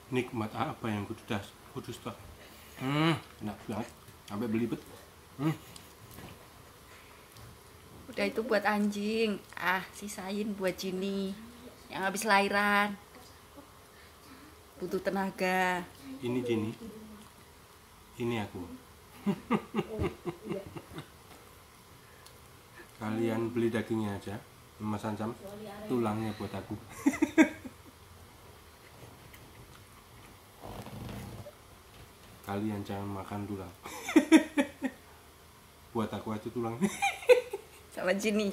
Nikmat apa yang kudus tak? Enak banget, sampai belibet. Udah itu buat anjing, sisain buat Jini yang habis lahiran, butuh tenaga. Ini Jini, ini aku. Kalian beli dagingnya aja, Mas Ancam, tulangnya buat aku. Kalian jangan makan tulang. Buat aku aja tulang. Sama Jini,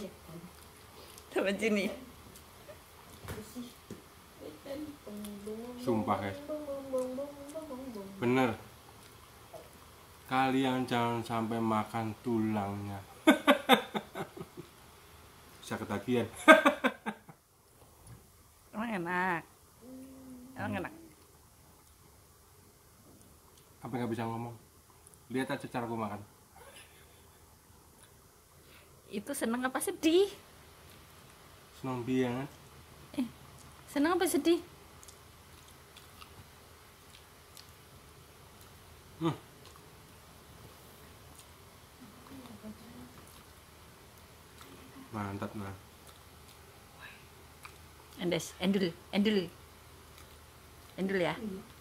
Sumpah guys, bener, kalian jangan sampai makan tulangnya. Bisa ketagihan. Emang enak, Apa nggak bisa ngomong? Lihat aja cara aku makan. Itu seneng apa sedih? Senang banget. Seneng apa sedih? Mantap nah. Endes, endul ya.